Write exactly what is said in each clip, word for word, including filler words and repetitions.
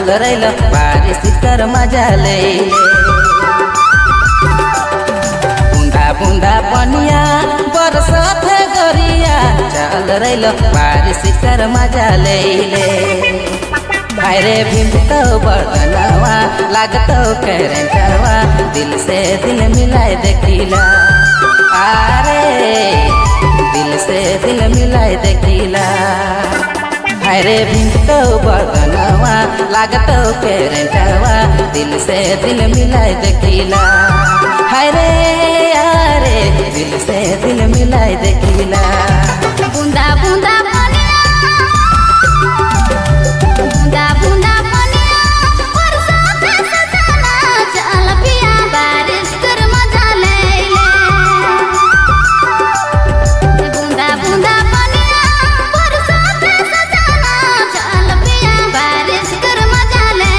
रैल बारिश कर मजा ले बूंदा बूंदा पनिया बरसत गरिया चल रैल बारिश कर मजा ले रे भिंडतो बर्तनवा लागतो करेंटवा दिल से दिल मिलाए देखिला अरे दिल से दिल मिलाए देखिला रे भिंडतो बर्तनवा लागतो करेंटवा दिल से दिल मिलाए देखिला रे अरे दिल से दिल मिलाए देखिला बूंदा बूंदा बूंदा बूंदा पनिया बरसात सजना चल पिया बारिश कर मजा ले बूंदा बूंदा पनिया बरसात सजना चल पिया बारिश कर मजा ले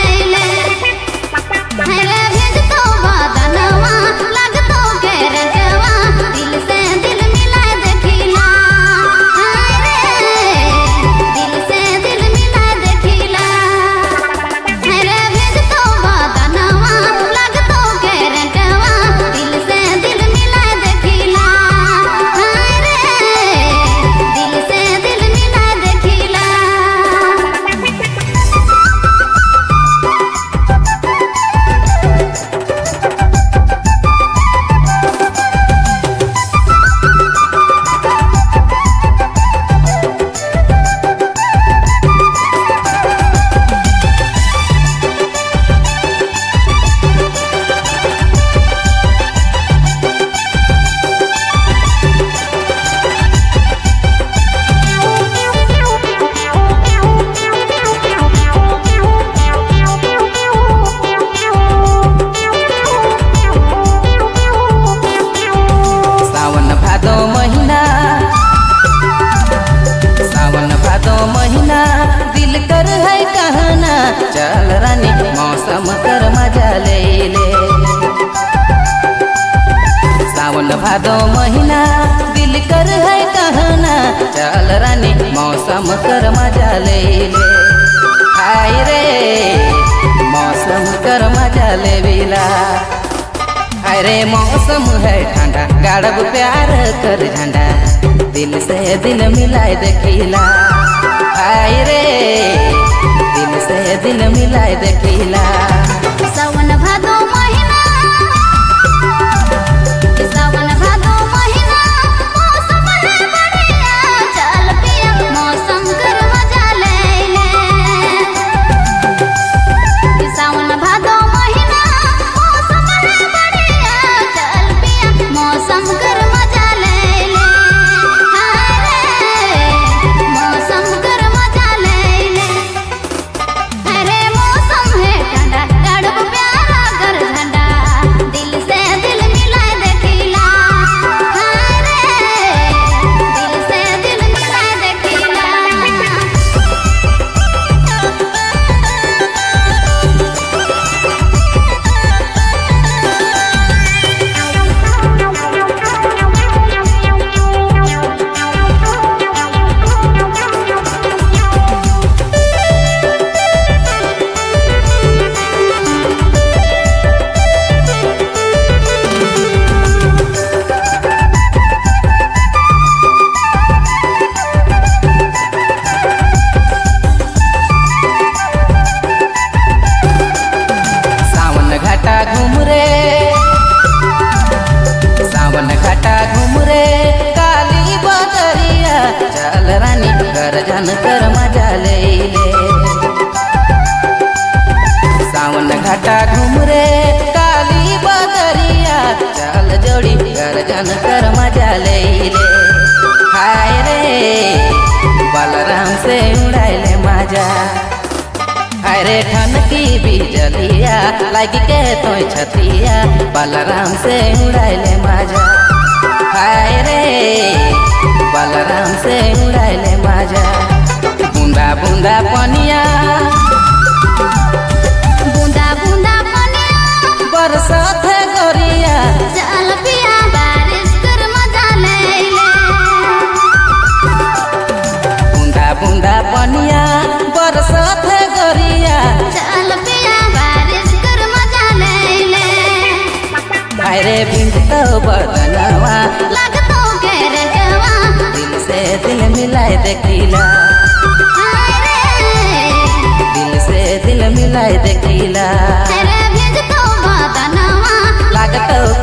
रे भेजतो बदनवा लागतो केरटवा दिल से दिल मिलाए देखिला रे दिल से दिल मिलाए देखिला रे भेजतो बदनवा लागतो केरटवा दिल से दिल मिलाए देखिला रे दिल से दिल मिलाए देखिला सावन भादो महीना सावन भादो महीना दिल कर है कहना चल रानी मौसम कर मजा ले ले सावन भादो महीना दिल कर है कहना चल रानी मौसम कर मजा ले ले हाय रे मौसम कर मजा ले बिला अरे मौसम है ठंडा गाड़ब प्यार कर झंडा दिल से दिल मिलाए देखिला हाय रे दिल से दिल मिलाए देखिला सावन भादो महीना सावन भादो महीना मौसम है बढ़िया चल पिया मौसम कर मजा ले सावन भादो महीना मौसम है बढ़िया चल पिया मौसम कर मजा ले मौसम कर मजा ले अरे मौसम है ठंडा गाड़ब प्यारा कर झंडा दिल से दिल मिलाए देखिला रे दिल से दिल मिलाए देखिला सावन घाटा घूम रे सावन घाटा घूम रे काली बदरिया चल रानी कर जन कर मजा ले ले सावन घाटा घूम रे काली बदरिया चल जोड़ी कर जन कर मजा ले ले हाय रे बलराम से उड़ाए ले मजा अरे ठन की बिजलिया लग के तो छतिया बलराम से उड़ाए ले मजा हाय रे बलराम से उड़ाए ले मजा बूंदा बूंदा पनिया बूंदा बूंदा पनिया बरसात गरिया चल पिया बारिश कर मजा ले बूंदा बूंदा पनिया बरसात गरिया चल भिंजतो बदनवा लगतो करटवा दिल से दिल मिलाए देखिला हाय रे दिल से दिल मिलाए देखिला रे भिंजतो बदनवा लगतो